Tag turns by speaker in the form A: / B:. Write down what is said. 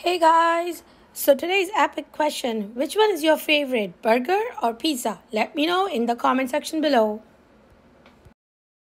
A: Hey guys, so today's epic question, which one is your favorite, burger or pizza? Let me know in the comment section below.